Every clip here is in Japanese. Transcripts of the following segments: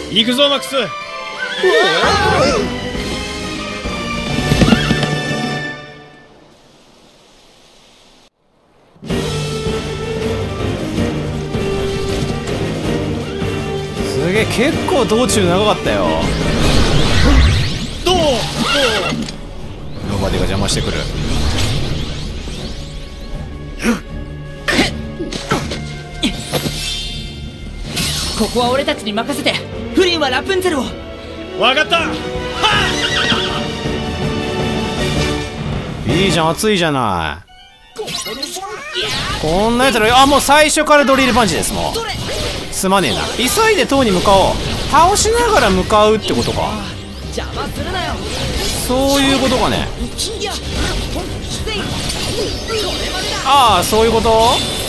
行くぞマックス。 すげえ、結構道中長かったよ。 どうノバディが邪魔してくる。 ここは俺たちに任せて、フリンはラプンツェルを。 分かった。 いいじゃん、熱いじゃない。こんなやつら、あ、もう最初からドリルパンチです。もうすまねえな。急いで塔に向かおう。倒しながら向かうってことか。 邪魔するなよ。 そういうことかね。ああ、そういうこと。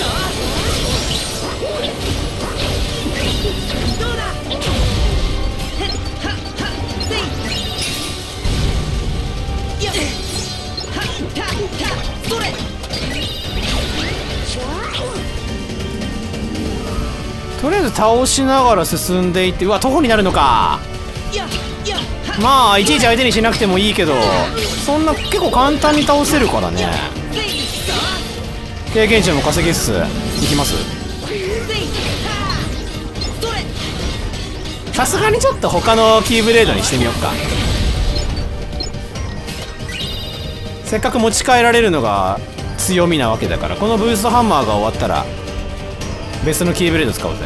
とりあえず倒しながら進んでいって、うわ、徒歩になるのか。まあいちいち相手にしなくてもいいけど、そんな結構簡単に倒せるからね。経験値も稼ぎつついきます。さすがにちょっと他のキーブレードにしてみようか。せっかく持ち帰られるのが強みなわけだから、このブーストハンマーが終わったら別のキーブレード使おうぜ。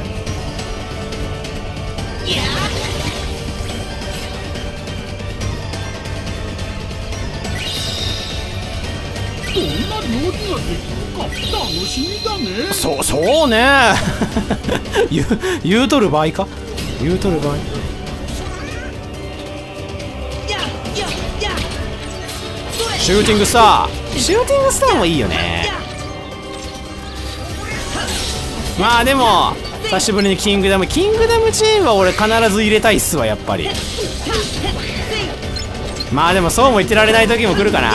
こんな料理ができるか楽しみだね。 そうね言うとる場合か。言うとる場合。シューティングスター。シューティングスターもいいよね。まあでも久しぶりにキングダムチームは俺必ず入れたいっすわ、やっぱり。まあでもそうも言ってられない時も来るかな。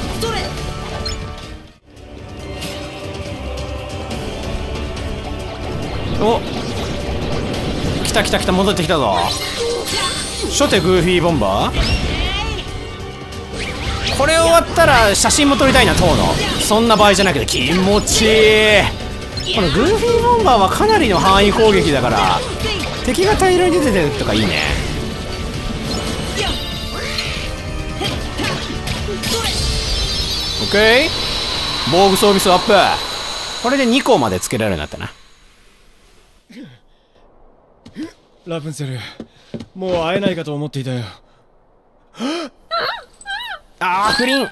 お、来た来た来た、戻ってきたぞ。初手グーフィーボンバー。これ終わったら写真も撮りたいな、塔の。そんな場合じゃないけど気持ちいい。このグーフィーボンバーはかなりの範囲攻撃だから敵が大量に出てるとかいいね。オッケー、防具装備数アップ。これで2個までつけられるようになったな。 ラプンツェル、もう会えないかと思っていたよ。 あー、不倫。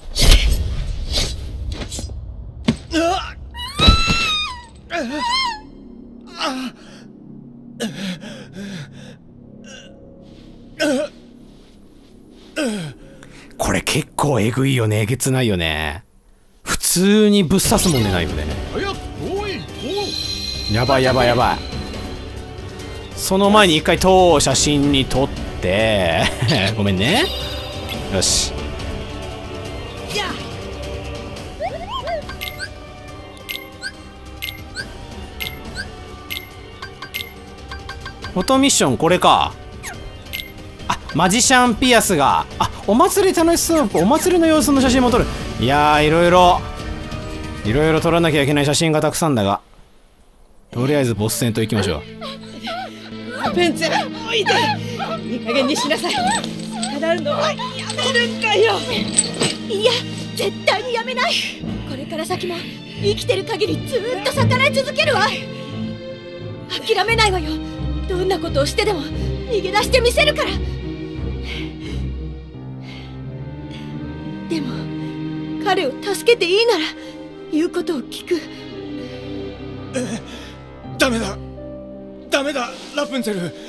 これ結構えぐいよね。えげつないよね。普通にぶっ刺すもんね、ナイフでね。やばいやばいやばい。その前に一回塔を写真に撮ってごめんね。よし、フォトミッションこれか。あ、マジシャンピアスが、あ、お祭り楽しそう。お祭りの様子の写真も撮る。いやー、いろいろ撮らなきゃいけない写真がたくさんだが、とりあえずボス戦といきましょう。 ラプンツェル、おいで。いい加減にしなさい。語るのはやめるんかよ。 いや、絶対にやめない。これから先も生きてる限りずーっと逆らい続けるわ。諦めないわよ。どんなことをしてでも逃げ出してみせるから。でも彼を助けていいなら言うことを聞く。 ダメだラプンツェル。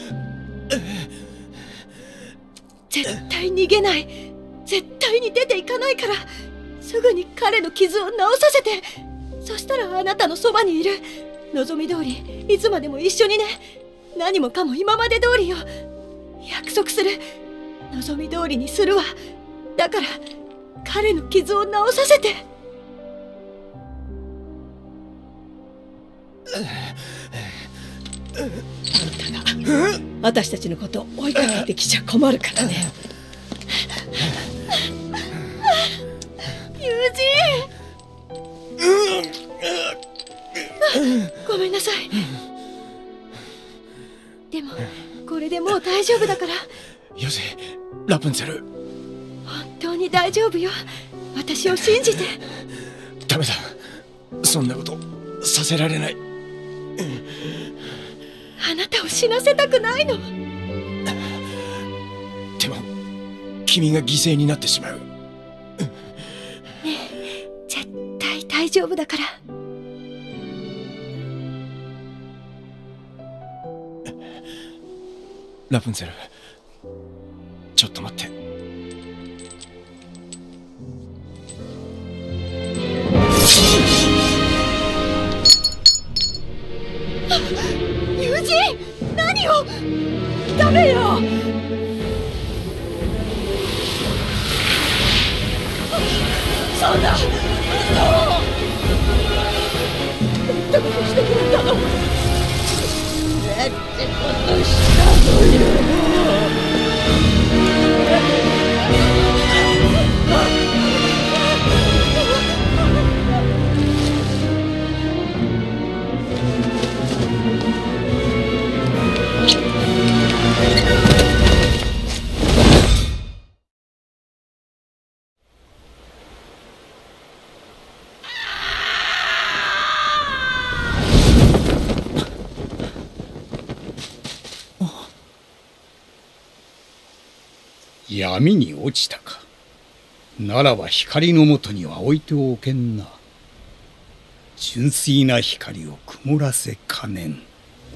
絶対逃げない。絶対に出ていかないから。すぐに彼の傷を治させて。そしたらあなたのそばにいる。望み通りいつまでも一緒にね。何もかも今まで通りよ。約束する。望み通りにするわ。だから彼の傷を治させて。あんたが私たちのこと追いかけてきちゃ困るからね。 友人、ごめんなさい。でもこれでもう大丈夫だから。 よせ、ラプンツェル。 本当に大丈夫よ。私を信じて。 ダメだ、そんなことさせられない。 あなたを死なせたくないの。 でも君が犠牲になってしまう。 ねえ、絶対大丈夫だから。 ラプンツェル、ちょっと待って。 友人、何を。ダメよ。そんな。どうしてくれたの。なんてことしたのよ。 闇に落ちたか。ならば光のもとには置いておけんな。純粋な光を曇らせかねん。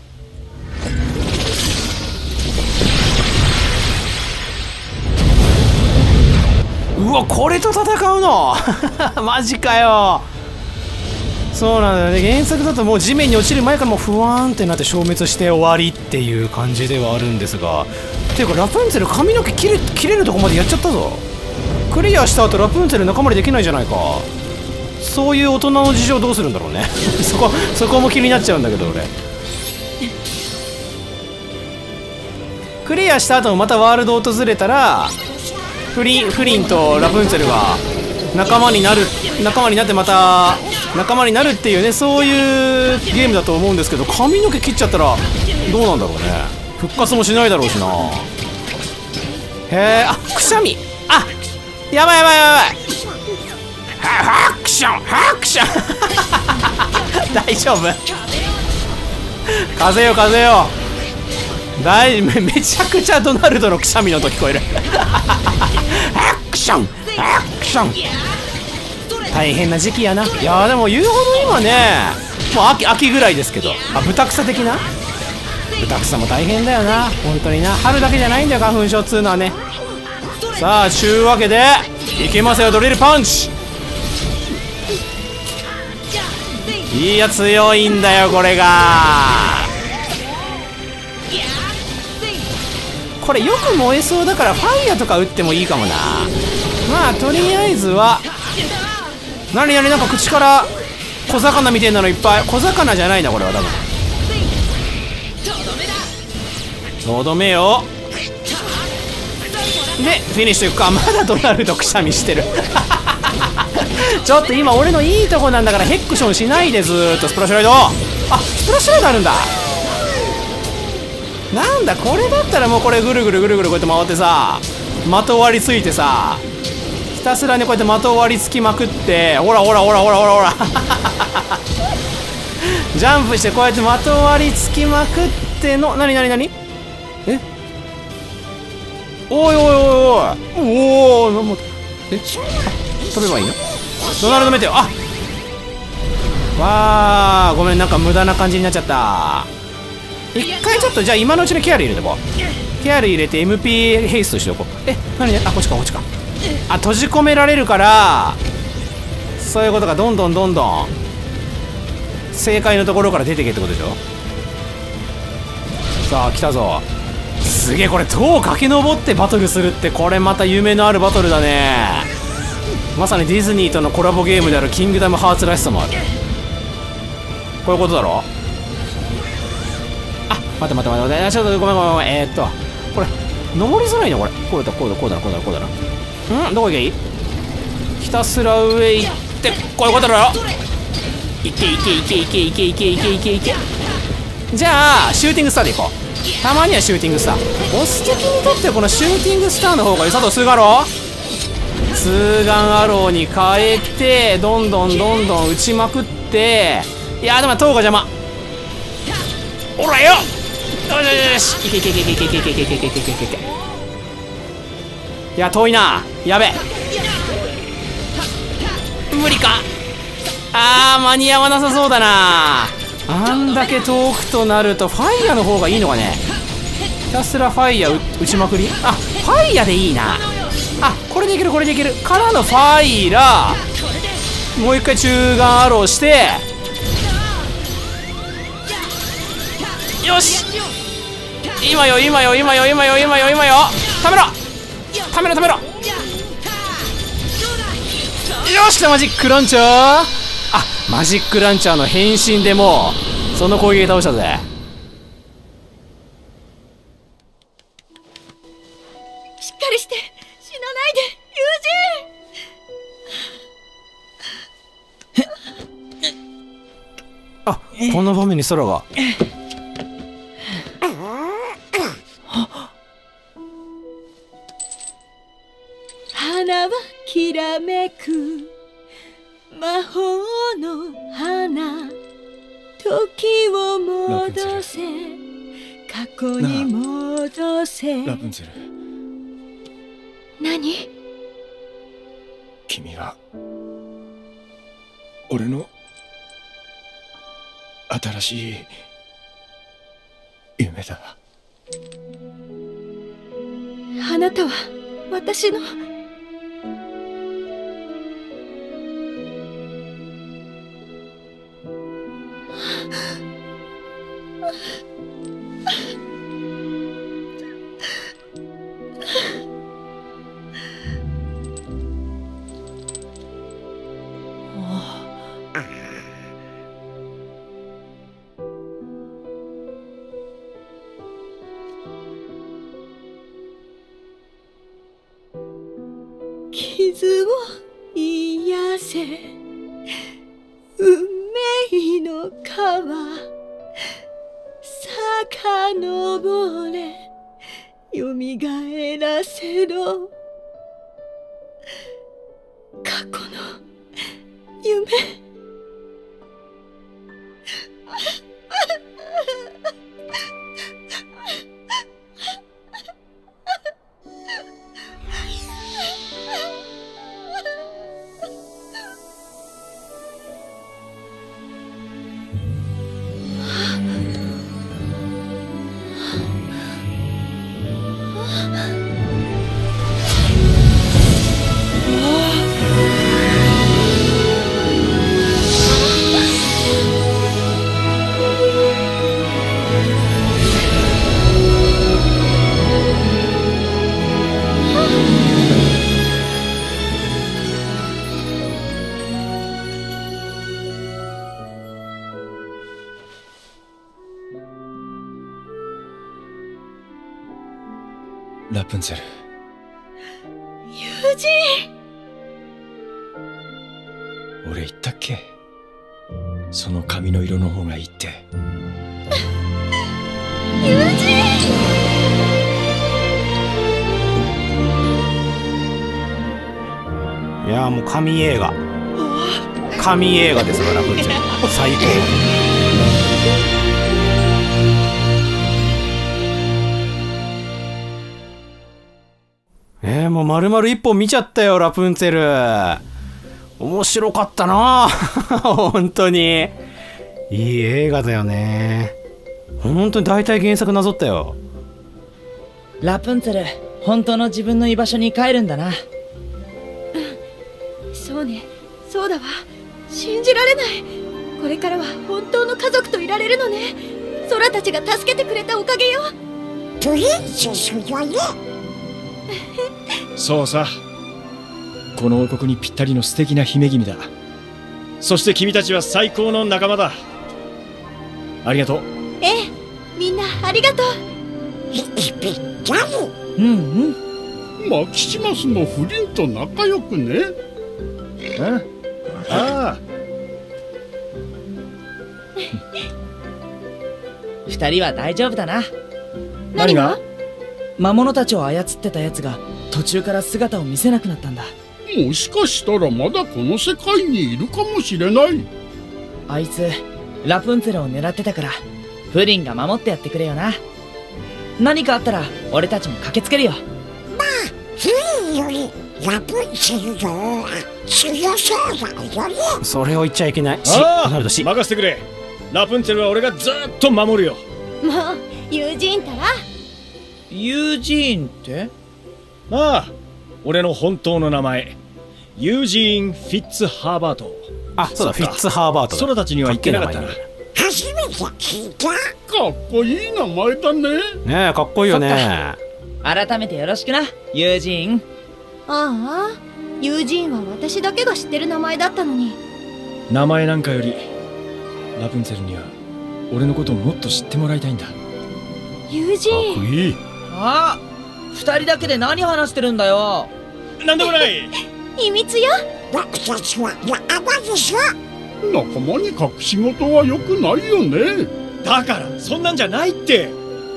うわ、これと戦うのマジかよ。そうなんだよね。原作だともう地面に落ちる前からもう不安ってなって消滅して終わりっていう感じではあるんですが、ていうかラプンツェル髪の毛切れるとこまでやっちゃったぞ。クリアした後ラプンツェル仲間にできないじゃないか。そういう大人の事情どうするんだろうねそこも気になっちゃうんだけど俺。クリアした後もまたワールド訪れたらフリンとラプンツェルが仲間になってまた仲間になるっていうね、そういうゲームだと思うんですけど、髪の毛切っちゃったらどうなんだろうね。復活もしないだろうしな。へえ、あ、くしゃみ、あ、やばいハクション大丈夫風よめちゃくちゃドナルドのくしゃみの音聞こえるハクション大変な時期やな。いやーでも言うほど今ね、もう秋ぐらいですけど、あ、ブタクサ的な、ブタクサも大変だよな本当にな。春だけじゃないんだよ花粉症っつうのはね。さあちゅうわけでいきますよ、ドリルパンチ。いいや、強いんだよこれが。これよく燃えそうだからファイヤーとか撃ってもいいかもな。まあとりあえずはなんか口から小魚みたいなのいっぱい。小魚じゃないなこれは多分。とどめよでフィニッシュいくか。まだドナルドくしゃみしてるちょっと今俺のいいとこなんだからヘックションしないでずーっと。スプラッシュライド、あ、スプラッシュライドあるんだ。なんだこれだったらもうこれぐるぐるこうやって回ってさ、的割りついてさ、ひたすらねこうやって的割りつきまくって、ほらジャンプしてこうやって的割りつきまくっての、なにえ、おいなんも、え、飛べばいいの。ドナルドメテオ、あ、わー、ごめん、なんか無駄な感じになっちゃった。一回ちょっとじゃあ今のうちにケアル入れてこう。ケアル入れて MP ヘイストしておこう。え、何、あ、こっちかあ、閉じ込められるから、そういうことか。どんどん正解のところから出てけってことでしょ。さあ来たぞ。すげえ、これ塔を駆け上ってバトルするって、これまた夢のあるバトルだね。まさにディズニーとのコラボゲームであるキングダムハーツらしさもある。こういうことだろ。あ、 待って待って待って、ちょっとごめんごめんごめん。これ登りづらいねこれ。こうだこうだこうだこうだこうだな。どこ行けばいい？ひたすら上行ってこういうことだろ。いけいけいけいけいけいけいけいけいけ。じゃあシューティングスターでいこう。たまにはシューティングスター。ボス敵にとってこのシューティングスターの方が良さとするだろ。ツーガンアローに変えてどんどんどんどん撃ちまくって、いやでも塔が邪魔。おらよ。よしいけいけいけいけいけいけいけいけいけいけいけいけいけいけ。いや遠いな。やべ無理か。間に合わなさそうだな。あんだけ遠くとなるとファイヤーの方がいいのかね。ひたすらファイヤー打ちまくり。ファイヤーでいいな。これでいけるこれでいけるからのファイラー。もう一回中眼アローして、よし今よ今よ今よ今よ今よ今よ。ためろためろためろ。よし来たマジックランチャー。マジックランチャーの変身でもうその攻撃倒したぜ。 しっかりして死なないで友人。この場面に空が。 花はきらめく魔法の花、時を戻せ過去に戻せ。 ラプンツェル、 何？ 君は俺の新しい夢だ。 あなたは私の傷を癒せ運命の川遡れよみがえらせろ過去の夢。 ラプンツェル、 友人。 俺言ったっけ、その髪の色の方がいいって。 友人。 いやもう神映画、神映画ですからラプンツェル最高。もう丸々一本見ちゃったよラプンツェル。面白かったな本当にいい映画だよね。本当に大体原作なぞったよ。 ラプンツェル、本当の自分の居場所に帰るんだな。 そうね、そうだわ。信じられない。これからは本当の家族といられるのね。空たちが助けてくれたおかげよ。 そうさ、この王国にぴったりの素敵な姫君だ。そして君たちは最高の仲間だ。ありがとう。 ええ、みんななありがとう。 マキシマスもフリンと仲良くね。 ああ、 二人は大丈夫だな。 何が？ 魔物たちを操ってたやつが途中から姿を見せなくなったんだ。 もしかしたらまだこの世界にいるかもしれない。 あいつラプンツェルを狙ってたからフリンが守ってやってくれよな。何かあったら俺たちも駆けつけるよ。 フリンよりラプンツェルの方が強そうだよね。 それを言っちゃいけない。 ああ、 なるとし。 任せてくれ。ラプンツェルは俺がずっと守るよ。 もう友人たら。 ユージーンって？ ああ、俺の本当の名前ユージーン・フィッツハーバート。 あ、そうだ、フィッツハーバートだ。 空たちには言ってなかったな。 初めて聞いた。 かっこいい名前だね。 ねえ、かっこいいよね。 改めてよろしくな、ユージーン。 ああ、友人は私だけが知ってる名前だったのに。 名前なんかよりラプンツェルには俺のことをもっと知ってもらいたいんだ。 友人。 かっこいい。 あ、二人だけで何話してるんだよ。 なんでもない。 秘密よ。 僕たちは仲間でしょ。 仲間に隠し事は良くないよね。 だからそんなんじゃないって。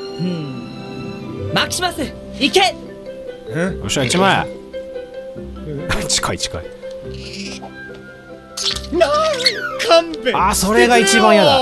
マキシマス行け。 よっしゃ、1枚。近い近い。 勘弁。 あ、それが一番嫌だ。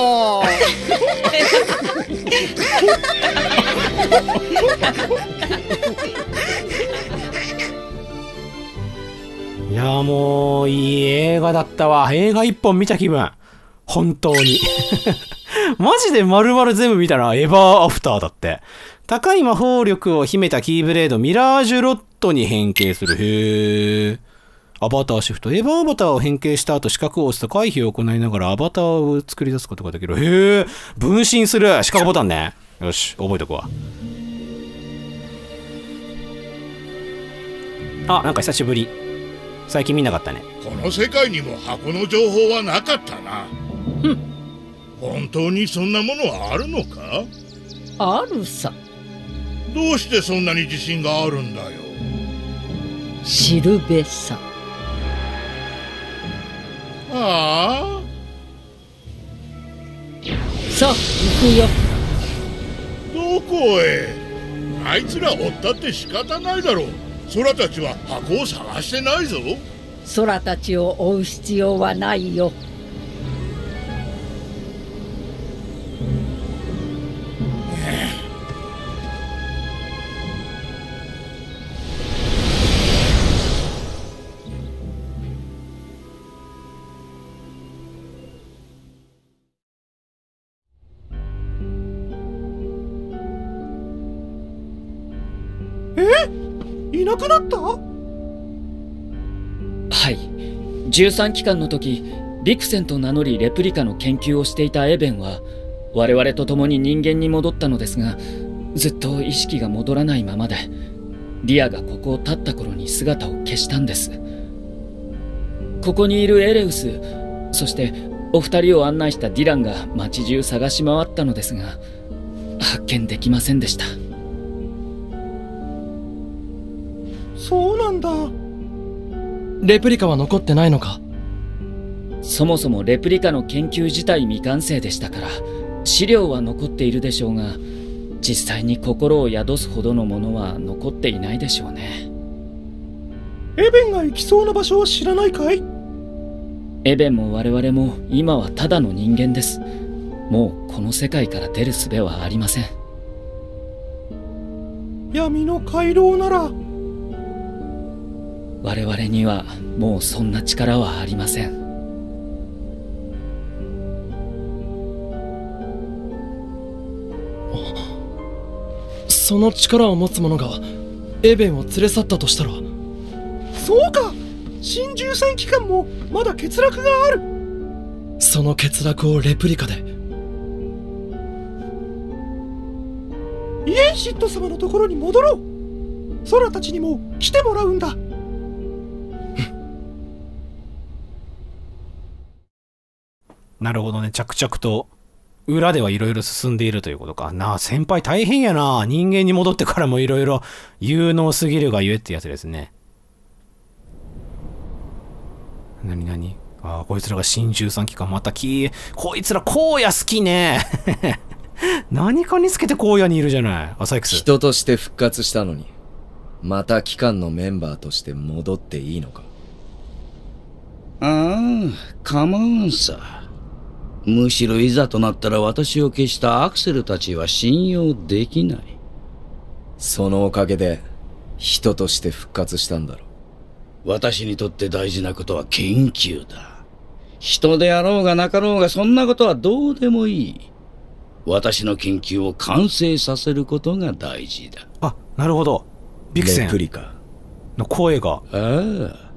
いや、もういい映画だったわ。映画一本見た気分。本当に。マジで丸々全部見たらエヴァーアフターだって。高い魔法力を秘めたキーブレードミラージュロットに変形する。へー。アバターシフト。エヴァアバターを変形した後、四角を押すと回避を行いながらアバターを作り出すことができる。へー。分身する。四角ボタンね。よし、覚えとくわ。あ、なんか久しぶり。最近見なかったね。 この世界にも箱の情報はなかったな。本当にそんなものはあるのか？ あるさ。 どうしてそんなに自信があるんだよ。 知るべさ。 ああ。 さあ行くよ。 どこへ？あいつら追ったって仕方ないだろう。空たちは箱を探してないぞ。 空たちを追う必要はないよ。 いなくなった？ はい。13期間の時、ビクセンと名乗りレプリカの研究をしていたエベンは我々と共に人間に戻ったのですが、ずっと意識が戻らないままで、リアがここを立った頃に姿を消したんです。ここにいるエレウス、そしてお二人を案内したディランが街中探し回ったのですが、発見できませんでした。 そうなんだ。 レプリカは残ってないのか？ そもそもレプリカの研究自体未完成でしたから、資料は残っているでしょうが、実際に心を宿すほどのものは残っていないでしょうね。 エベンが行きそうな場所を知らないかい？ エベンも我々も今はただの人間です。もうこの世界から出る術はありません。 闇の回廊なら。 我々にはもうそんな力はありません。 その力を持つ者がエベンを連れ去ったとしたら。 そうか、新13機関もまだ欠落がある。 その欠落をレプリカで。 イエンシット様のところに戻ろう。空たちにも来てもらうんだ。 なるほどね。着々と裏ではいろいろ進んでいるということか。なあ、先輩大変やな。人間に戻ってからもいろいろ有能すぎるがゆえってやつですね。なになに？ああ、こいつらが新13機か。またこいつら荒野好きね。何かにつけて荒野にいるじゃない。アサイクス。 人として復活したのに、また機関のメンバーとして戻っていいのか？ ああ、構わんさ。むしろいざとなったら私を消したアクセルたちは信用できない。 そのおかげで人として復活したんだろう。 私にとって大事なことは研究だ。人であろうがなかろうがそんなことはどうでもいい。私の研究を完成させることが大事だ。 あ、なるほど。ビクセンレプリカの声が。 ああ。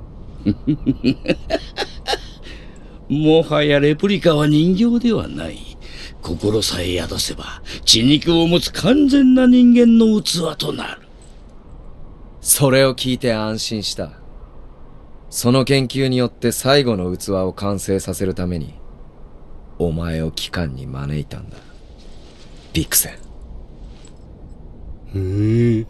もはやレプリカは人形ではない。心さえ宿せば血肉を持つ完全な人間の器となる。 それを聞いて安心した。その研究によって最後の器を完成させるためにお前を機関に招いたんだ、ビクセン。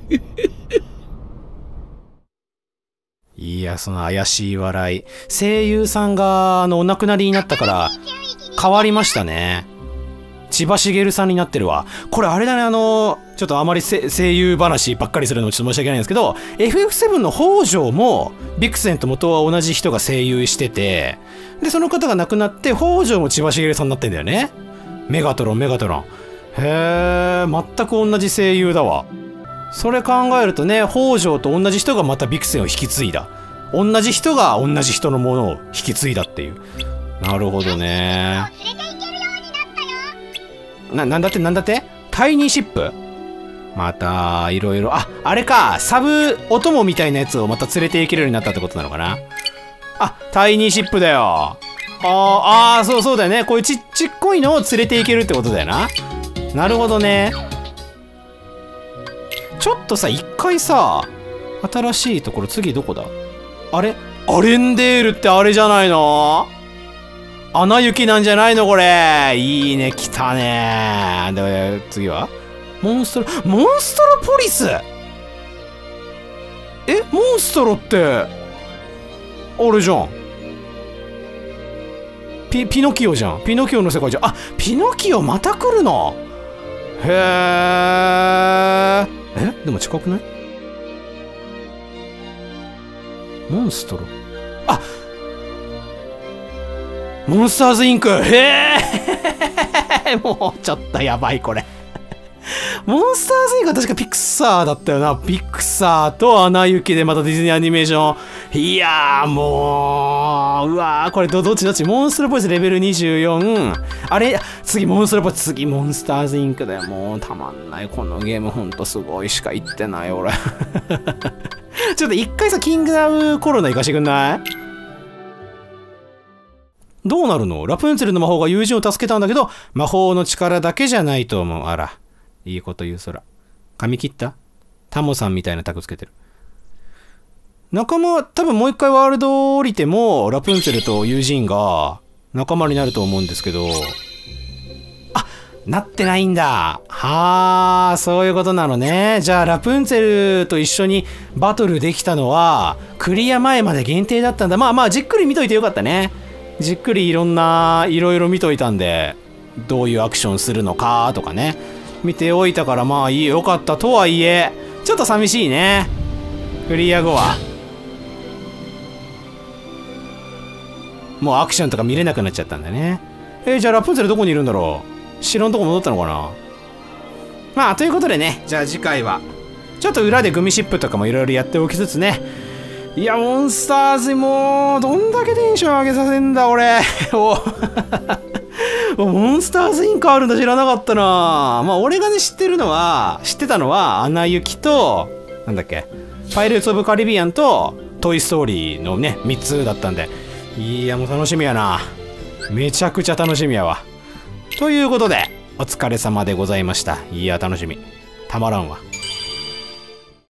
いや、その怪しい笑い。声優さんがお亡くなりになったから変わりましたね。千葉茂さんになってるわ。これあれだね、ちょっとあまり声優話ばっかりするのもちょっと申し訳ないんですけど、FF7 の北条もビクセンと元は同じ人が声優してて、でその方が亡くなって北条も千葉茂さんになってんだよね。メガトロン。へえ、全く同じ声優だわ。それ考えるとね、北条と同じ人がまたビクセンを引き継いだ。同じ人が同じ人のものを引き継いだっていう。なるほどね。なんだってタイニーシップまたいろいろ、あれか、サブお供みたいなやつをまた連れて行けるようになったってことなのかな。あ、タイニーシップだよ。そうだよね。こういうちっこいのを連れて行けるってことだよな。なるほどね。ちょっとさ、一回さ、新しいところ、次どこだ？あれ？アレンデールってあれじゃないの？アナ雪なんじゃないのこれ。いいね、来たね。で、次はモンストロポリス。モンストロって、あれじゃん。ピノキオじゃん。ピノキオの世界じゃん。あ、ピノキオまた来るの？へー。でも近くない？モンストロ。あ、モンスターズインク。へえ。もうちょっとやばいこれ。モンスターズインクは確かピクサーだったよな。ピクサーとアナ雪でまたディズニーアニメーション。いやーもう、うわー、これどっちモンストロポリスレベル24。あれ次モンストロポリス、次モンスターズインクだよ。もうたまんない。このゲームほんとすごいしか言ってない俺。ちょっと一回さ、キングダムコロナ行かしてくんない？どうなるの？ラプンツェルの魔法が友人を助けたんだけど、魔法の力だけじゃないと思う。あら、いいこと言う空。髪切った？タモさんみたいなタグつけてる。仲間、多分もう一回ワールド降りても、ラプンツェルと友人が仲間になると思うんですけど、なってないんだ。はあ、そういうことなのね。じゃあ、ラプンツェルと一緒にバトルできたのは、クリア前まで限定だったんだ。まあ、じっくり見といてよかったね。じっくりいろいろ見といたんで、どういうアクションするのかとかね。見ておいたから、まあいいよかったとはいえ、ちょっと寂しいね。クリア後は。もうアクションとか見れなくなっちゃったんだね。じゃあラプンツェルどこにいるんだろう？城のとこ戻ったのかな。まあということでね、じゃあ次回はちょっと裏でグミシップとかもいろいろやっておきつつね。いやモンスターズもうどんだけテンション上げさせんだ俺。モンスターズインクあるんだ、知らなかったな。まあ俺がね知ってたのはアナ雪となんだっけ、パイレーツ・オブ・カリビアンとトイ・ストーリーのね3つだったんで、いやもう楽しみやな。めちゃくちゃ楽しみやわ。ということで、お疲れ様でございました。いや、楽しみ。たまらんわ。